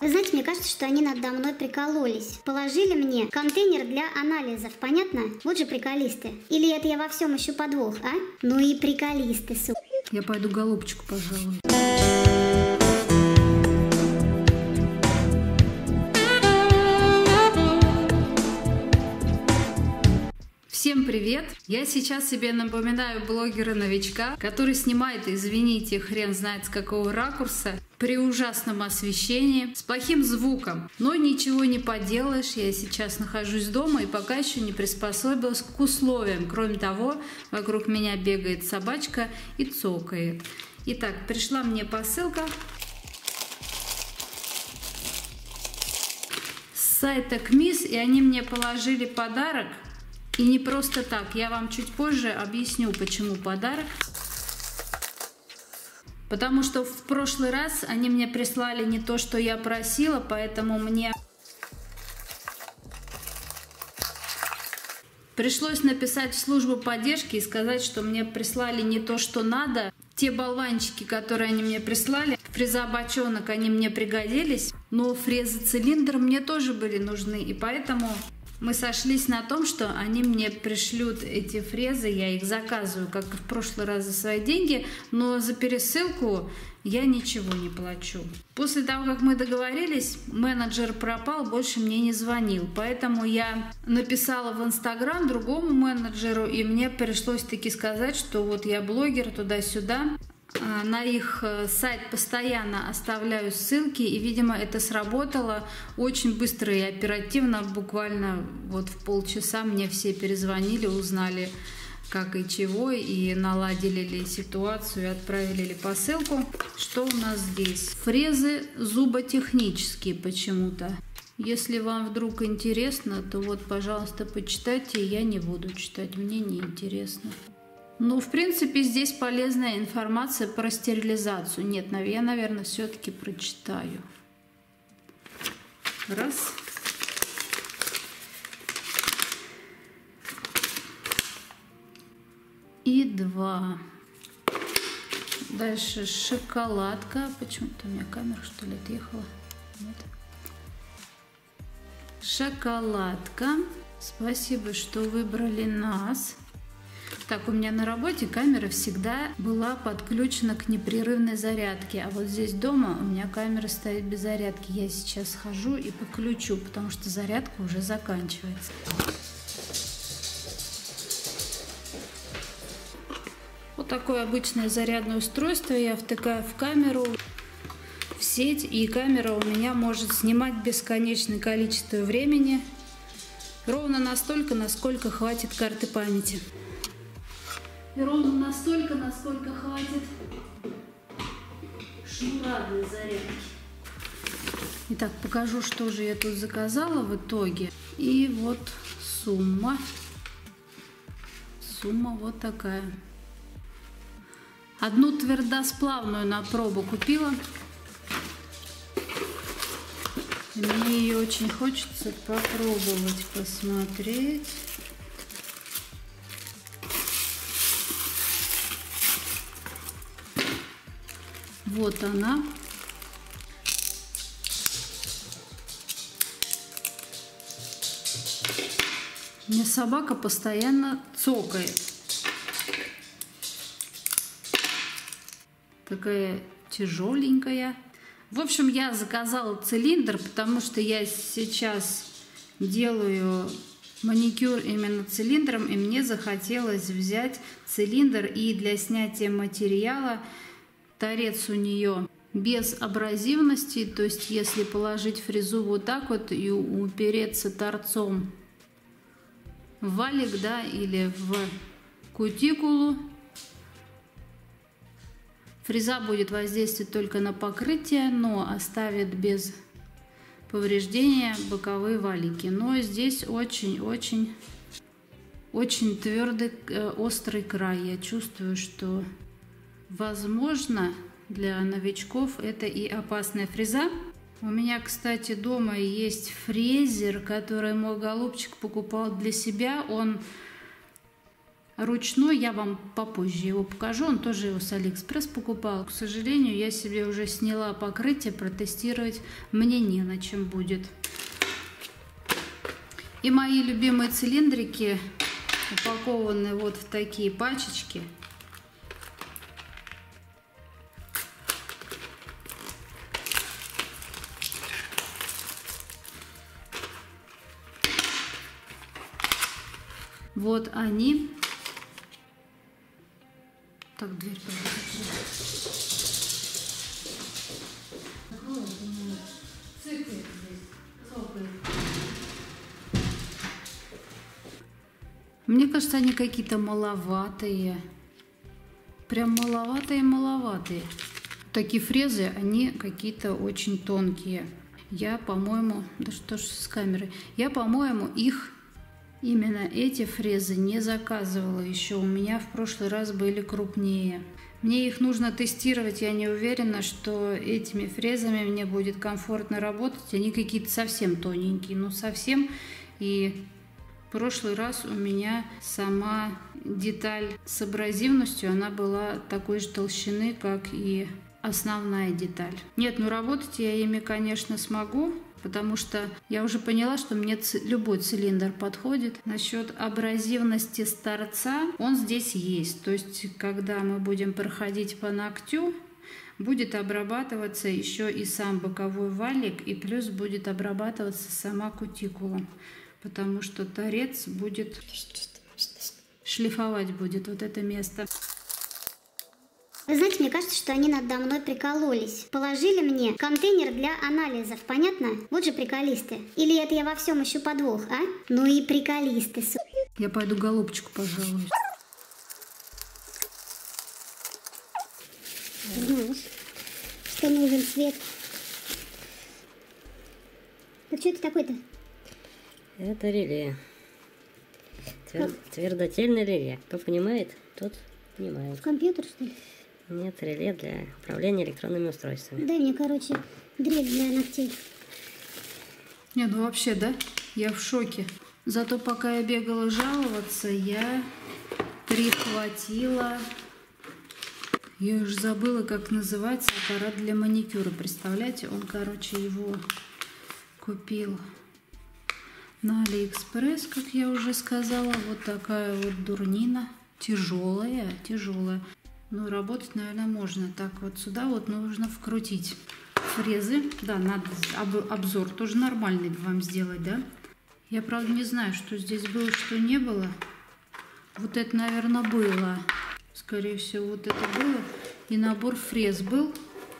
Вы знаете, мне кажется, что они надо мной прикололись. Положили мне контейнер для анализов, понятно? Вот же приколисты. Или это я во всем ищу подвох, а? Ну и приколисты, сука. Я пойду голубчику, пожалуй. Всем привет! Я сейчас себе напоминаю блогера-новичка, который снимает, извините, хрен знает с какого ракурса, при ужасном освещении, с плохим звуком. Но ничего не поделаешь, я сейчас нахожусь дома и пока еще не приспособилась к условиям. Кроме того, вокруг меня бегает собачка и цокает. Итак, пришла мне посылка с сайта КМИС, и они мне положили подарок. И не просто так, я вам чуть позже объясню, почему подарок. Потому что в прошлый раз они мне прислали не то, что я просила, поэтому мне пришлось написать в службу поддержки и сказать, что мне прислали не то, что надо. Те болванчики, которые они мне прислали, фреза бочонок, они мне пригодились, но фрезы-цилиндр мне тоже были нужны, и поэтому мы сошлись на том, что они мне пришлют эти фрезы, я их заказываю, как и в прошлый раз, за свои деньги, но за пересылку я ничего не плачу. После того, как мы договорились, менеджер пропал, больше мне не звонил, поэтому я написала в Инстаграм другому менеджеру, и мне пришлось таки сказать, что вот я блогер, туда-сюда. На их сайт постоянно оставляю ссылки, и, видимо, это сработало очень быстро и оперативно. Буквально вот в полчаса мне все перезвонили, узнали, как и чего, и наладили ли ситуацию, и отправили ли посылку. Что у нас здесь? Фрезы зуботехнические почему-то. Если вам вдруг интересно, то вот, пожалуйста, почитайте. Я не буду читать, мне не интересно. Ну, в принципе, здесь полезная информация про стерилизацию. Нет, я, наверное, все-таки прочитаю. Раз. И два. Дальше шоколадка. Почему-то у меня камера, что ли, отъехала. Нет. Шоколадка. Спасибо, что выбрали нас. Так, у меня на работе камера всегда была подключена к непрерывной зарядке, а вот здесь дома у меня камера стоит без зарядки. Я сейчас схожу и подключу, потому что зарядка уже заканчивается. Вот такое обычное зарядное устройство я втыкаю в камеру, в сеть, и камера у меня может снимать бесконечное количество времени, ровно настолько, насколько хватит карты памяти. И ровно настолько, насколько хватит шнура для зарядки. Итак, покажу, что же я тут заказала в итоге. И вот сумма. Сумма вот такая. Одну твердосплавную на пробу купила. Мне ее очень хочется попробовать, посмотреть. Вот она. Мне собака постоянно цокает. Такая тяжеленькая. В общем, я заказала цилиндр, потому что я сейчас делаю маникюр именно цилиндром, и мне захотелось взять цилиндр, и для снятия материала торец у нее без абразивности, то есть если положить фрезу вот так вот и упереться торцом в валик, да, или в кутикулу, фреза будет воздействовать только на покрытие, но оставит без повреждения боковые валики. Но здесь очень твердый, острый край. Я чувствую, что возможно, для новичков это и опасная фреза. У меня, кстати, дома есть фрезер, который мой голубчик покупал для себя. Он ручной, я вам попозже его покажу, он тоже его с Алиэкспресс покупал. К сожалению, я себе уже сняла покрытие, протестировать мне не на чем будет. И мои любимые цилиндрики упакованы вот в такие пачечки. Вот они. Так, дверь Мне кажется, они какие-то маловатые. Прям маловатые. Такие фрезы, они какие-то очень тонкие. Я, по-моему... Да что ж с камерой? Я, по-моему, именно эти фрезы не заказывала еще. У меня в прошлый раз были крупнее. Мне их нужно тестировать. Я не уверена, что этими фрезами мне будет комфортно работать. Они какие-то совсем тоненькие. Ну, совсем. И в прошлый раз у меня сама деталь с абразивностью, она была такой же толщины, как и основная деталь. Нет, ну работать я ими, конечно, смогу. Потому что я уже поняла, что мне любой цилиндр подходит. Насчет абразивности с торца, он здесь есть. То есть, когда мы будем проходить по ногтю, будет обрабатываться еще и сам боковой валик, и плюс будет обрабатываться сама кутикула. Потому что торец будет шлифовать будет вот это место. Вы знаете, мне кажется, что они надо мной прикололись. Положили мне контейнер для анализов, понятно? Вот же приколисты. Или это я во всем ищу подвох, а? Ну и приколисты, Я пойду голубчику пожалуюсь. Знаешь, что нужен свет. Так что это такое-то? Это реле. Твердотельное реле. Кто понимает, тот понимает. Компьютер, что ли? Нет, реле для управления электронными устройствами. Дай мне, короче, дрель для ногтей. Не, ну вообще, да? Я в шоке. Зато пока я бегала жаловаться, я прихватила... Я уже забыла, как называется аппарат для маникюра. Представляете, он, короче, его купил на Алиэкспресс, как я уже сказала. Вот такая вот дурнина. Тяжелая. Ну, работать, наверное, можно. Так, вот сюда вот нужно вкрутить фрезы. Да, надо обзор тоже нормальный вам сделать, да? Я, правда, не знаю, что здесь было, что не было. Вот это, наверное, было. Скорее всего, вот это было. И набор фрез был.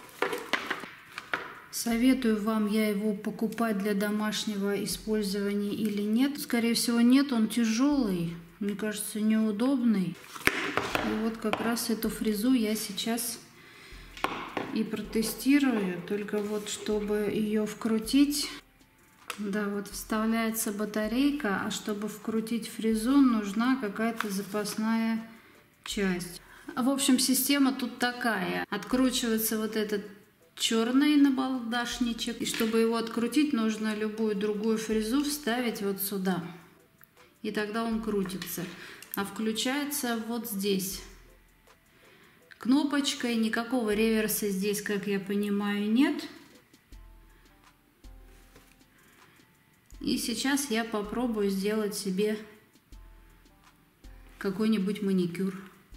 Советую вам я его покупать для домашнего использования или нет. Скорее всего, нет, он тяжелый. Мне кажется, неудобный. И вот как раз эту фрезу я сейчас и протестирую. Только вот, чтобы ее вкрутить, да, вот вставляется батарейка, а чтобы вкрутить фрезу, нужна какая-то запасная часть. В общем, система тут такая. Откручивается вот этот черный набалдашничек. И чтобы его открутить, нужно любую другую фрезу вставить вот сюда. И тогда он крутится. А включается вот здесь кнопочкой. Никакого реверса здесь, как я понимаю, нет. И сейчас я попробую сделать себе какой-нибудь маникюр.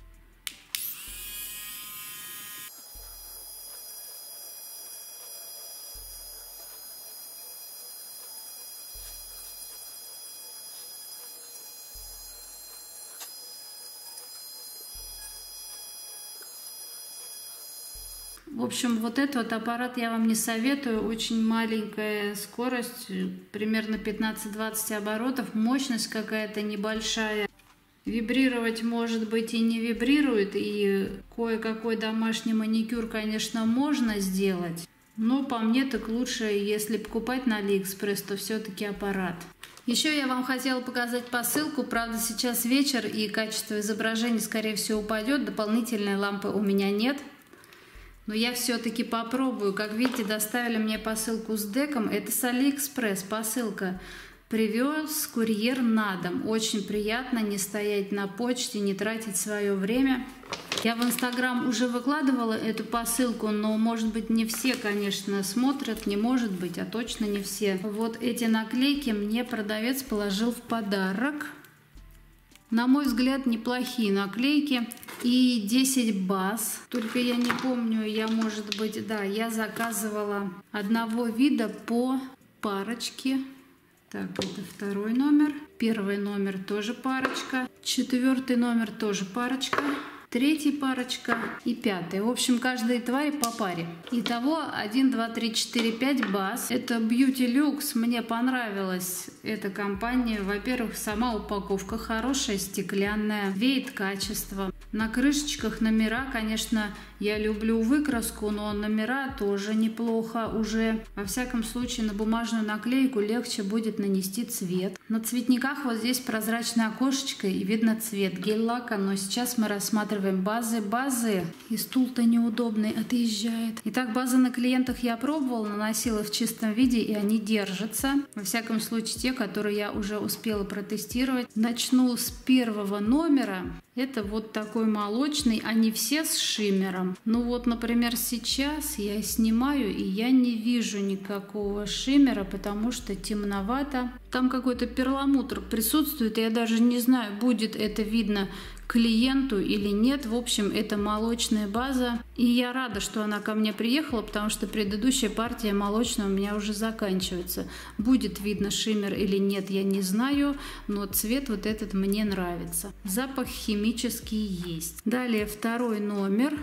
В общем, вот этот аппарат я вам не советую. Очень маленькая скорость, примерно 15-20 оборотов. Мощность какая-то небольшая. Вибрировать, может быть, и не вибрирует. И кое-какой домашний маникюр, конечно, можно сделать. Но по мне так лучше, если покупать на Алиэкспресс, то все-таки аппарат. Еще я вам хотела показать посылку. Правда, сейчас вечер и качество изображения, скорее всего, упадет. Дополнительной лампы у меня нет. Но я все-таки попробую. Как видите, доставили мне посылку с деком. Это с Алиэкспресс посылка. Привез курьер на дом. Очень приятно не стоять на почте, не тратить свое время. Я в Инстаграм уже выкладывала эту посылку, но, может быть, не все, конечно, смотрят, не может быть, а точно не все. Вот эти наклейки мне продавец положил в подарок. На мой взгляд, неплохие наклейки. И 10 баз. Только я не помню, может быть, да, я заказывала одного вида по парочке. Так, это второй номер. Первый номер тоже парочка. Четвертый номер тоже парочка. Третий парочка и пятый. В общем, каждой твари по паре. Итого 1, 2, 3, 4, 5 баз. Это Beauty Lux. Мне понравилась эта компания. Во-первых, сама упаковка хорошая, стеклянная, веет качеством. На крышечках номера, конечно, я люблю выкраску, но номера тоже неплохо уже. Во всяком случае, на бумажную наклейку легче будет нанести цвет. На цветниках вот здесь прозрачное окошечко и видно цвет гель-лака, но сейчас мы рассматриваем базы. И стул-то неудобный, отъезжает. Итак, базы на клиентах я пробовала, наносила в чистом виде, и они держатся. Во всяком случае, те, которые я уже успела протестировать. Начну с первого номера. Это вот такой молочный, они все с шиммером. Ну вот, например, сейчас я снимаю, и я не вижу никакого шиммера, потому что темновато. Там какой-то перламутр присутствует, я даже не знаю, будет это видно клиенту или нет. В общем, это молочная база. И я рада, что она ко мне приехала, потому что предыдущая партия молочная у меня уже заканчивается. Будет видно шиммер или нет, я не знаю, но цвет вот этот мне нравится. Запах химический есть. Далее второй номер.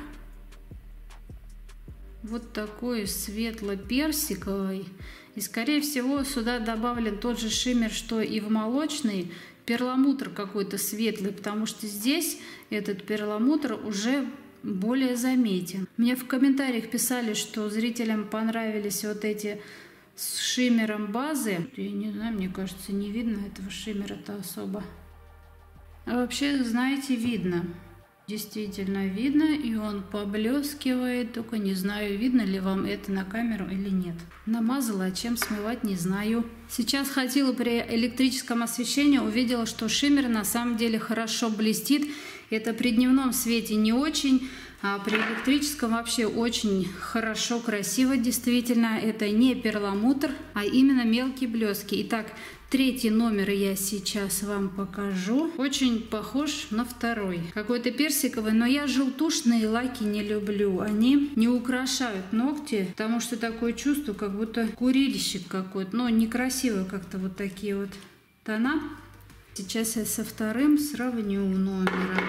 Вот такой светло-персиковый. И, скорее всего, сюда добавлен тот же шиммер, что и в молочный. Перламутр какой-то светлый, потому что здесь этот перламутр уже более заметен. Мне в комментариях писали, что зрителям понравились вот эти с шиммером базы. Я не знаю, мне кажется, не видно этого шиммера-то особо. А вообще, знаете, видно. Действительно видно, и он поблескивает, только не знаю, видно ли вам это на камеру или нет. Намазала, а чем смывать, не знаю. Сейчас ходила при электрическом освещении, увидела, что шиммер на самом деле хорошо блестит. Это при дневном свете не очень, а при электрическом вообще очень хорошо, красиво действительно. Это не перламутр, а именно мелкие блески. Итак, третий номер я сейчас вам покажу. Очень похож на второй. Какой-то персиковый, но я желтушные лаки не люблю. Они не украшают ногти, потому что такое чувство, как будто курильщик какой-то. Но некрасиво как-то вот такие вот тона. Сейчас я со вторым сравню номером.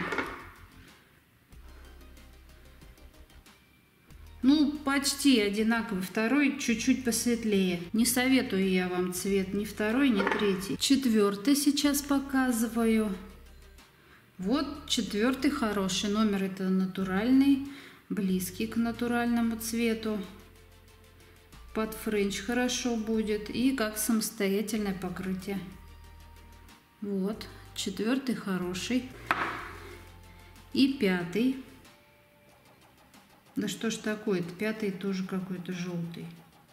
Ну, почти одинаковый. Второй чуть-чуть посветлее. Не советую я вам цвет ни второй, ни третий. Четвертый сейчас показываю. Вот четвертый хороший номер. Это натуральный, близкий к натуральному цвету. Под френч хорошо будет. И как самостоятельное покрытие. Вот, четвертый хороший. И пятый. Да что ж такое-то? Пятый тоже какой-то желтый.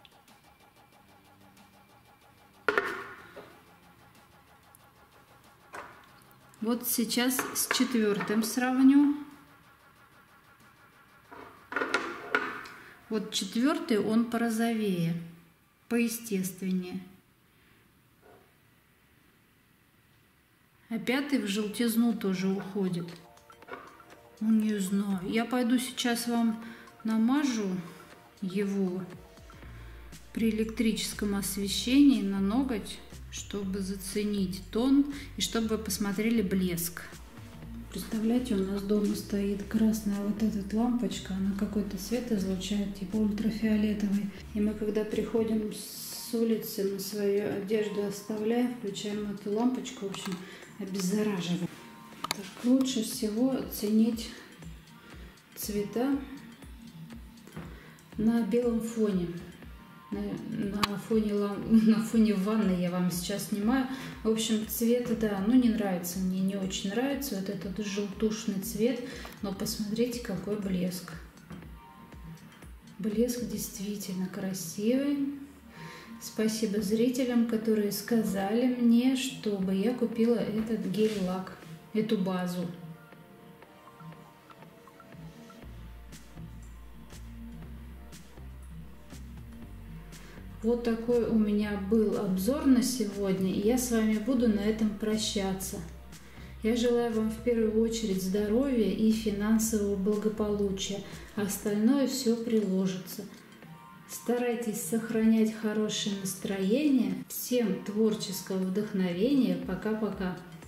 Вот сейчас с четвертым сравню. Вот четвертый, он порозовее, поестественнее. А пятый в желтизну тоже уходит. Ну, не знаю. Я пойду сейчас вам намажу его при электрическом освещении на ноготь, чтобы заценить тон и чтобы вы посмотрели блеск. Представляете, у нас дома стоит красная вот эта лампочка, она какой-то свет излучает, типа ультрафиолетовый. И мы, когда приходим с улицы, на свою одежду оставляем, включаем эту лампочку, в общем, обеззараживаем. Так, лучше всего оценить цвета на белом фоне. На фоне ванны я вам сейчас снимаю. В общем, цвет, да, ну не нравится мне, не очень нравится вот этот желтушный цвет. Но посмотрите, какой блеск. Блеск действительно красивый. Спасибо зрителям, которые сказали мне, чтобы я купила этот гель-лак, эту базу. Вот такой у меня был обзор на сегодня, и я с вами буду на этом прощаться. Я желаю вам в первую очередь здоровья и финансового благополучия, а остальное все приложится. Старайтесь сохранять хорошее настроение. Всем творческого вдохновения. Пока-пока.